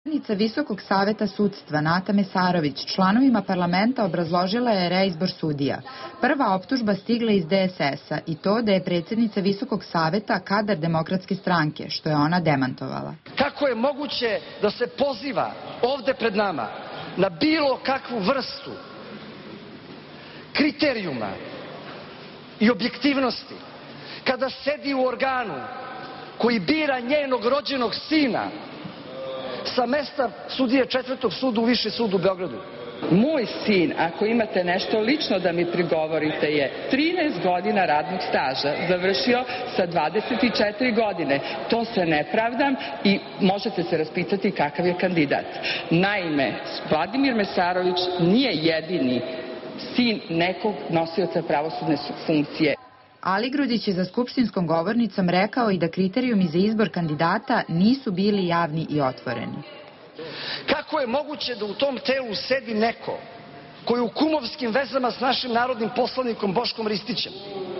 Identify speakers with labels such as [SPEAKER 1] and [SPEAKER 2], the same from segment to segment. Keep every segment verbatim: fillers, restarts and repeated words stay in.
[SPEAKER 1] Predsednica Visokog saveta sudstva Nata Mesarović članovima parlamenta obrazložila je reizbor sudija. Prva optužba stigla iz D S S-a i to da je predsednica Visokog saveta kadar Demokratske stranke, što je ona demantovala.
[SPEAKER 2] Kako je moguće da se poziva ovde pred nama na bilo kakvu vrstu kriterijuma i objektivnosti kada sedi u organu koji bira njenog rođenog sina sa mesta sudije Četvrtog suda u Viši sud u Beogradu?
[SPEAKER 3] Moj sin, ako imate nešto lično da mi prigovorite, je trinaest godina radnog staža završio sa dvadeset četiri godine. To se ne pravdam i možete se raspitati kakav je kandidat. Naime, Vladimir Mesarović nije jedini sin nekog nosioca pravosudne funkcije.
[SPEAKER 1] Aligrudić je za skupštinskom govornicom rekao i da kriterijumi za izbor kandidata nisu bili javni i otvoreni.
[SPEAKER 2] Kako je moguće da u tom telu sedi neko koji je u kumovskim vezama s našim narodnim poslanikom Boškom Ristićem?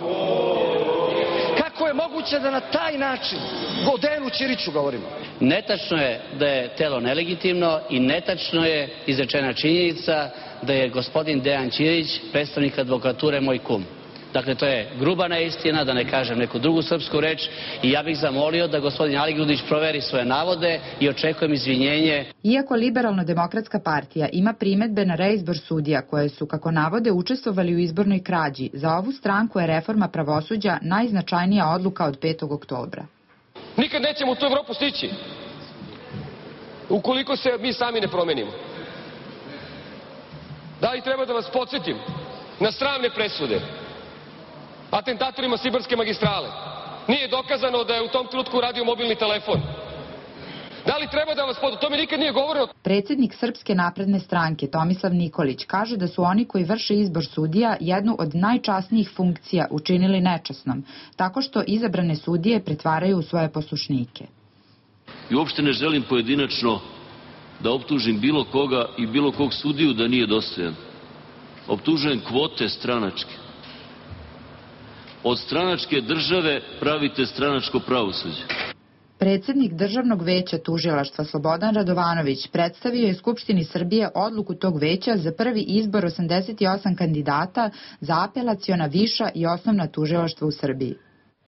[SPEAKER 2] Kako je moguće da na taj način o Dejanu Ćiriću govorimo?
[SPEAKER 4] Netačno je da je telo nelegitimno i netačno je izrečena činjenica da je gospodin Dejan Ćirić, predstavnik advokature, moj kum. Dakle, to je gruba neistina, da ne kažem neku drugu srpsku reč, i ja bih zamolio da gospodin Aligrudić proveri svoje navode i očekujem izvinjenje.
[SPEAKER 1] Iako Liberalno-demokratska partija ima primetbe na reizbor sudija koje su, kako navode, učestvovali u izbornoj krađi, za ovu stranku je reforma pravosuđa najznačajnija odluka od petog oktobra.
[SPEAKER 5] Nikad nećemo u tu Evropu stići ukoliko se mi sami ne promenimo. Da li treba da vas podsjetim na sramne presude atentatorima Sibarske magistrale? Nije dokazano da je u tom trenutku radio mobilni telefon. Da li treba da vas podsjetim? O tome nikad nije govoreno.
[SPEAKER 1] Predsednik Srpske napredne stranke Tomislav Nikolić kaže da su oni koji vrše izbor sudija jednu od najčasnijih funkcija učinili nečasnom, tako što izabrane sudije pretvaraju u svoje poslušnike.
[SPEAKER 6] I uopšte ne želim pojedinačno da optužim bilo koga i bilo kog sudiju da nije dostojan. Optužujem kvote stranačke. Od stranačke države pravite stranačko pravosuđe.
[SPEAKER 1] Predsednik Državnog veća tužilaštva Slobodan Radovanović predstavio je Skupštini Srbije odluku tog veća za prvi izbor osamdeset osam kandidata za apelaciona, viša i osnovna tužilaštva u Srbiji.